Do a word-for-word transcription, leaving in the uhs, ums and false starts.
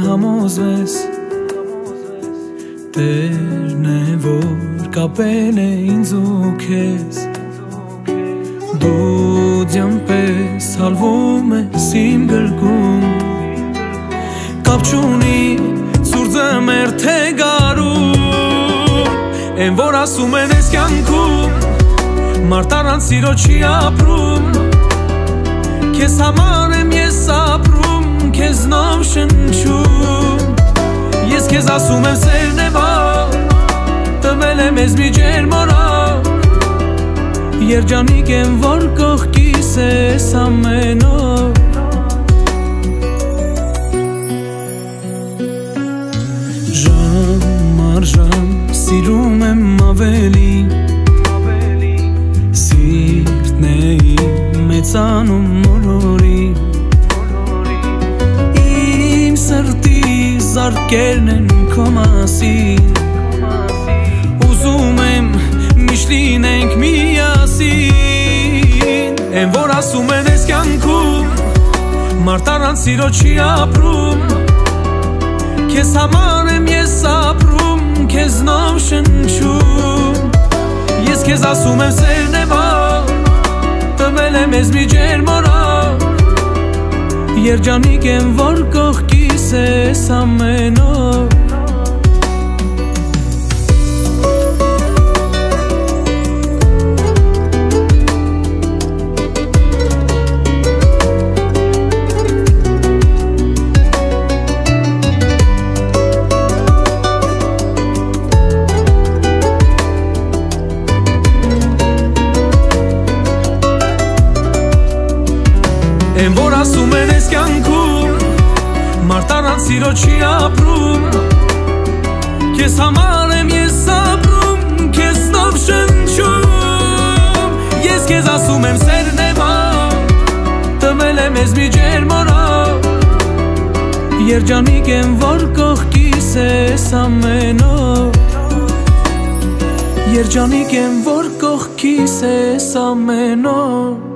համոզվես, Տերն է որ կապել է ինձ ու քեզ, Դու ձյամպես հալվում ես իմ գրկում, Կապ չունի սուրձը մեր թե գարում, Են որ ասում են ես կյանքում, Մարդ առանց սիրո չի ապրում, Քեզ համար եմ ես ապրում, Քեզնով շնչում, Ես քեզ ասում եմ սերն է վար, Տվել եմ ես մի ջերմորավ, Երջանիկ եմ որ կողքիս ես ամենով, Ժամ առ ժամ սիրում եմ ավելի, Սիրտն է իմ մեծանում մորորի, Իմ սրտի զարկերն են քո մասին, Ուզում եմ միշտ լինենք միասին, Են որ ասում են ես կյանքում, Մարդ առանց սիրո չի ապրում, Քեզ համար եմ ես ապրում, Քեզնով շնչում, Ես քեզ ասում եմ սերն է վար, Տվել եմ ես մի ջերմորավ, Երջանիկ եմ որ կողքիս ես ամենով, Են որ ասում են ես կյանքում, Մարդ առանց սիրո չի ապրում, Քեզ համար եմ ես ապրում, Քեզնով շնչում, Ես քեզ ասում եմ սերն է վար, Տվել եմ ես մի ջերմորավ, Երջանիկ եմ որ կողքիս ես ամենով, Երջանիկ եմ որ կողքիս ես ամենով,